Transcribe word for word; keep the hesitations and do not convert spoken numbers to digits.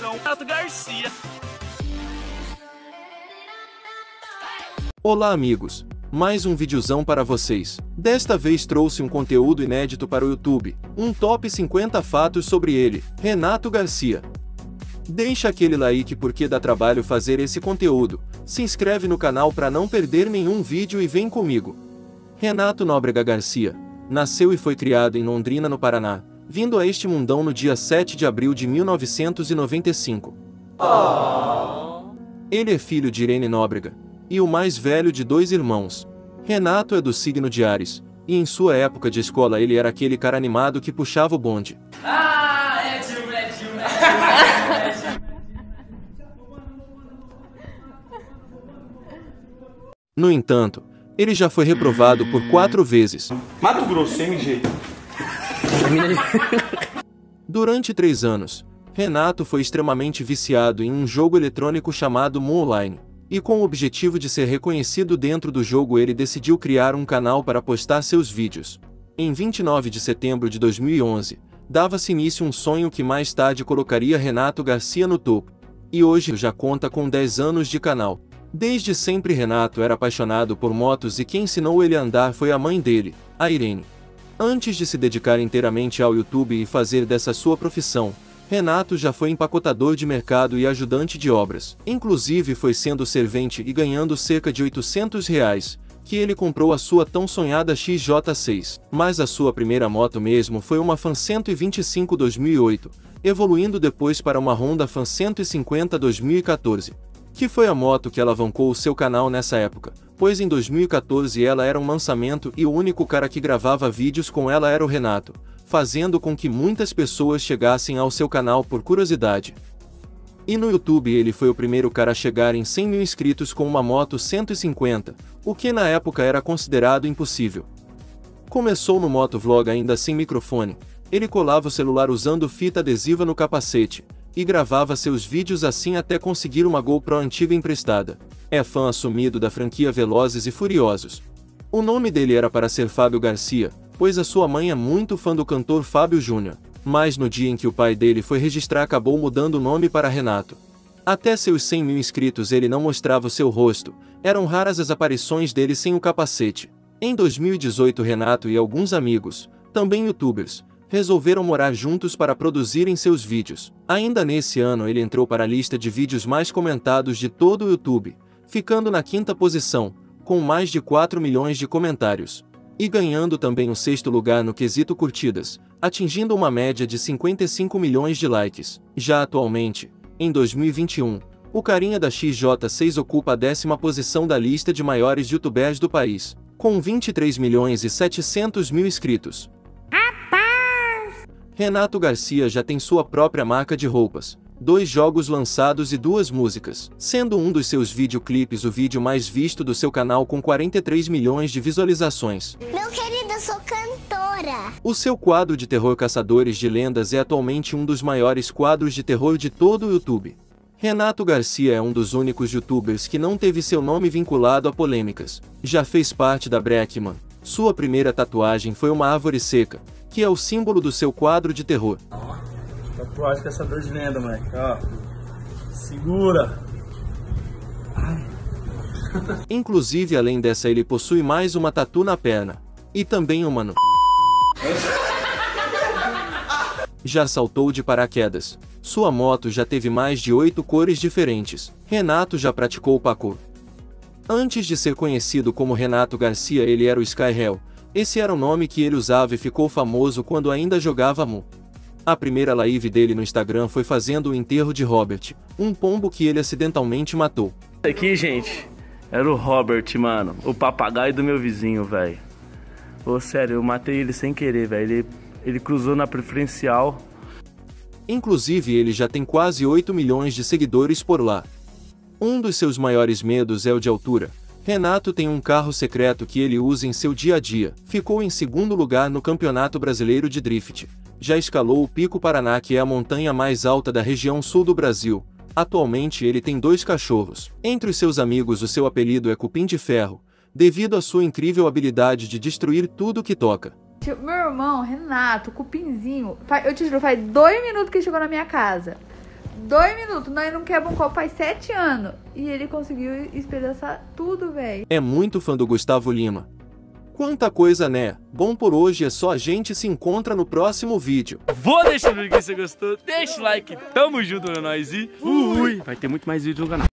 é o Renato Garcia. Olá amigos, mais um videozão para vocês. Desta vez trouxe um conteúdo inédito para o YouTube, um top cinquenta fatos sobre ele, Renato Garcia. Deixa aquele like porque dá trabalho fazer esse conteúdo, se inscreve no canal para não perder nenhum vídeo e vem comigo. Renato Nóbrega Garcia nasceu e foi criado em Londrina, no Paraná, vindo a este mundão no dia sete de abril de mil novecentos e noventa e cinco. Oh. Ele é filho de Irene Nóbrega, e o mais velho de dois irmãos. Renato é do signo de Áries, e em sua época de escola ele era aquele cara animado que puxava o bonde. Ah, é tio, é tio, é tio. No entanto, ele já foi reprovado por quatro vezes. Mato Grosso, M G. Durante três anos, Renato foi extremamente viciado em um jogo eletrônico chamado Mu Online. E com o objetivo de ser reconhecido dentro do jogo, ele decidiu criar um canal para postar seus vídeos. Em vinte e nove de setembro de dois mil e onze, dava-se início um sonho que mais tarde colocaria Renato Garcia no topo. E hoje já conta com dez anos de canal. Desde sempre Renato era apaixonado por motos e quem ensinou ele a andar foi a mãe dele, a Irene. Antes de se dedicar inteiramente ao YouTube e fazer dessa sua profissão, Renato já foi empacotador de mercado e ajudante de obras. Inclusive foi sendo servente e ganhando cerca de oitocentos reais, que ele comprou a sua tão sonhada X J seis. Mas a sua primeira moto mesmo foi uma Fan cento e vinte e cinco dois mil e oito, evoluindo depois para uma Honda Fan cento e cinquenta dois mil e quatorze. Que foi a moto que alavancou o seu canal nessa época, pois em dois mil e quatorze ela era um lançamento e o único cara que gravava vídeos com ela era o Renato, fazendo com que muitas pessoas chegassem ao seu canal por curiosidade. E no YouTube ele foi o primeiro cara a chegar em cem mil inscritos com uma moto cento e cinquenta, o que na época era considerado impossível. Começou no motovlog ainda sem microfone, ele colava o celular usando fita adesiva no capacete, e gravava seus vídeos assim até conseguir uma GoPro antiga emprestada. É fã assumido da franquia Velozes e Furiosos. O nome dele era para ser Fábio Garcia, pois a sua mãe é muito fã do cantor Fábio Júnior, mas no dia em que o pai dele foi registrar acabou mudando o nome para Renato. Até seus cem mil inscritos ele não mostrava o seu rosto, eram raras as aparições dele sem o capacete. Em dois mil e dezoito Renato e alguns amigos, também youtubers, resolveram morar juntos para produzirem seus vídeos. Ainda nesse ano ele entrou para a lista de vídeos mais comentados de todo o YouTube, ficando na quinta posição, com mais de quatro milhões de comentários. E ganhando também o sexto lugar no quesito curtidas, atingindo uma média de cinquenta e cinco milhões de likes. Já atualmente, em dois mil e vinte e um, o carinha da X J seis ocupa a décima posição da lista de maiores youtubers do país, com vinte e três milhões e setecentos mil inscritos. Renato Garcia já tem sua própria marca de roupas, dois jogos lançados e duas músicas, sendo um dos seus videoclipes o vídeo mais visto do seu canal com quarenta e três milhões de visualizações. Meu querido, eu sou cantora! O seu quadro de terror Caçadores de Lendas é atualmente um dos maiores quadros de terror de todo o YouTube. Renato Garcia é um dos únicos youtubers que não teve seu nome vinculado a polêmicas. Já fez parte da Breckman. Sua primeira tatuagem foi uma árvore seca, que é o símbolo do seu quadro de terror. Tatuagem Caçador de Lenda, moleque. Ó. Segura. Ai. Inclusive, além dessa, ele possui mais uma tatu na perna. E também uma no... Já saltou de paraquedas. Sua moto já teve mais de oito cores diferentes. Renato já praticou parkour. Antes de ser conhecido como Renato Garcia, ele era o Skyhell. Esse era o nome que ele usava e ficou famoso quando ainda jogava Mu. A primeira live dele no Instagram foi fazendo o enterro de Robert, um pombo que ele acidentalmente matou. Aqui, gente, era o Robert, mano, o papagaio do meu vizinho, velho. Ô, sério, eu matei ele sem querer, velho. Ele, ele cruzou na preferencial. Inclusive, ele já tem quase oito milhões de seguidores por lá. Um dos seus maiores medos é o de altura. Renato tem um carro secreto que ele usa em seu dia a dia. Ficou em segundo lugar no Campeonato Brasileiro de Drift. Já escalou o Pico Paraná, que é a montanha mais alta da região sul do Brasil. Atualmente ele tem dois cachorros. Entre os seus amigos o seu apelido é Cupim de Ferro, devido à sua incrível habilidade de destruir tudo que toca. Meu irmão, Renato, Cupinzinho, eu te juro, faz dois minutos que ele chegou na minha casa. dois minutos. Nós não quebra um copo faz sete anos. E ele conseguiu espedaçar tudo, velho. É muito fã do Gustavo Lima. Quanta coisa, né? Bom por hoje é só, a gente se encontra no próximo vídeo. Vou deixar o like se você gostou, deixa o like, tamo junto, é nóis e fui! Vai ter muito mais vídeo no canal.